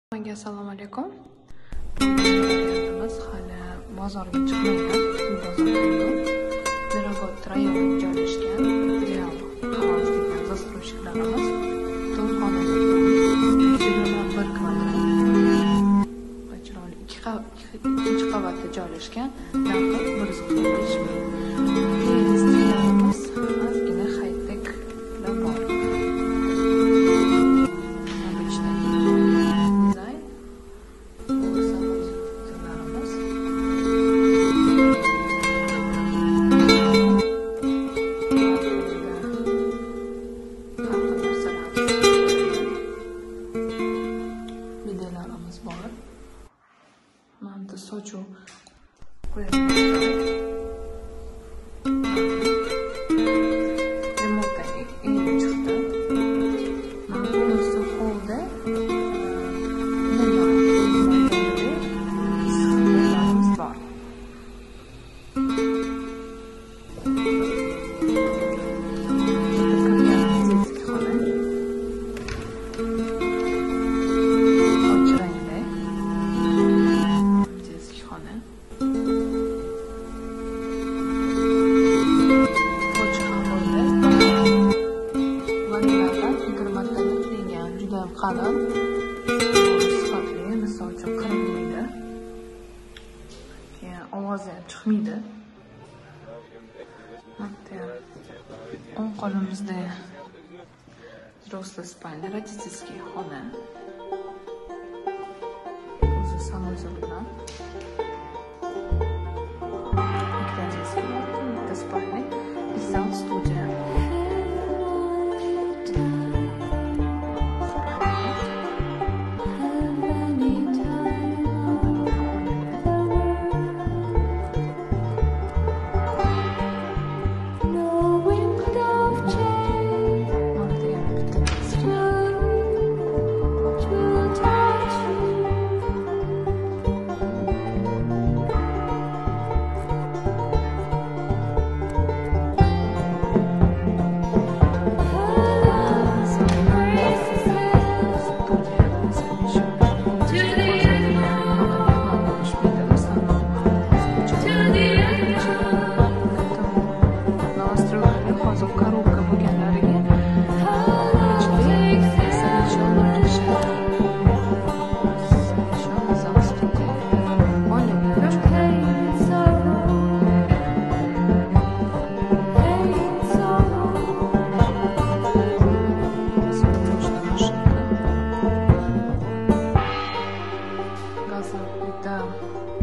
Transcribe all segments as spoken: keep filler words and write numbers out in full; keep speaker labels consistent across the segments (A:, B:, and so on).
A: Assalomu alaykum. Biz hali bozorga chiqmagan, bozorda Mirobod rayonida joylashgan real house degan застройщикlarimiz to'rxonali yigirma bir kvadrat va chiroyli ikkinchi qavatda joylashgan, narxi bir yuz qirq besh ming. Stilyarimiz ozgina high-techlar bor. Videolarimiz bor. Mana sochuv qo'yilgan. Remontdagi eng chiqdi. Mana bunisi holda. Videolarimiz bor. Qalin, sifatli, misol uchun qirilmaydi. Keyin ovozi ham chiqmaydi. Mana o'ng qo'limizda взрослый спальня, родительский xona. O'zi sanozor bilan. Ikkita спальня, zал, studiya.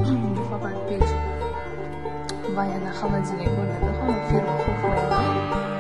A: Va yana холодильник bo'ladi, hamma firma xuflaydi.